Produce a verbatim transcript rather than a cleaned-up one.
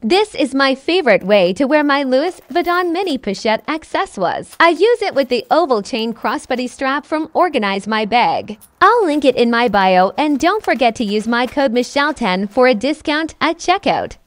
This is my favorite way to wear my Louis Vuitton mini pochette accessoires. I use it with the oval chain crossbody strap from Organize My Bag. I'll link it in my bio, and don't forget to use my code Michelle ten for a discount at checkout.